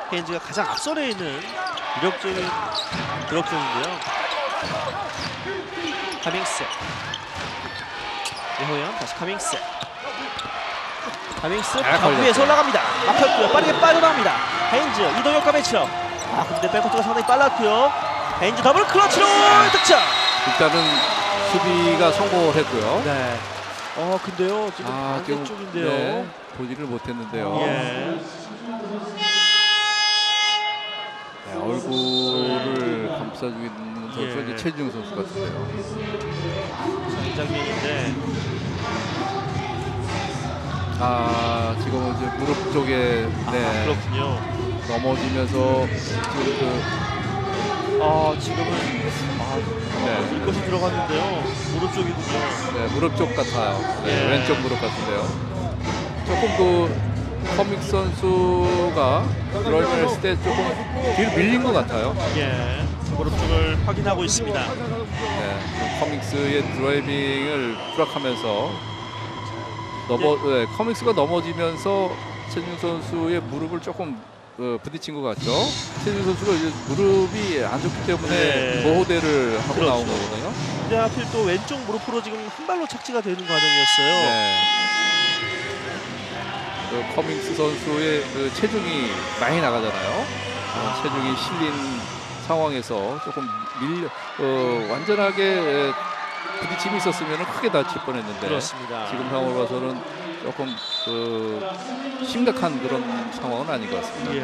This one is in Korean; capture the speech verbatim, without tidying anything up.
헤인즈가 가장 앞선에 있는 위력적인 드럭션인데요. 카밍스. 이호연 다시 카밍스. 카밍스 위에서 올라갑니다. 막혔고요. 빠르게 빠져나옵니다. 헤인즈 이동혁과 매치업. 아 근데 백코트가 상당히 빨랐고요. 헤인즈 더블 클러치로 득점. 일단은 수비가 성공을 했고요. 네. 어 근데요 지금 아, 반대쪽인데요. 네, 보지를 못했는데요. 예. 네, 얼굴을 감싸주고 있는 선수가 예. 이제 최진용 선수 같은데요. 이 장면인데. 아 지금은 이제 무릎 쪽에 네, 아, 그렇군요. 넘어지면서 지금 그 아 지금은 아, 네. 이것이 들어갔는데요. 무릎 쪽이군요. 네, 무릎 쪽 같아요. 네, 예. 왼쪽 무릎 같은데요. 조금 그 커믹 선수가 드라이브를 했을 때 조금 뒤로 밀린 것 같아요. 예. 무릎 쪽을 확인하고 있습니다. 네, 커믹스의 드라이빙을 추락하면서 넘어 네, 커믹스가 넘어지면서 최진용 선수의 무릎을 조금 어, 부딪힌 것 같죠. 최진용 선수가 이제 무릎이 안 좋기 때문에 네. 보호대를 하고 그렇죠. 나온 거거든요. 근데 하필 또 왼쪽 무릎으로 지금 한 발로 착지가 되는 과정이었어요. 네. 그 커밍스 선수의 그 체중이 많이 나가잖아요. 어, 체중이 실린 상황에서 조금 밀려 어, 완전하게 부딪힘이 있었으면 크게 다칠 뻔했는데 그렇습니다. 지금 상황으로 봐서는 조금 그 심각한 그런 상황은 아닌 것 같습니다. 예.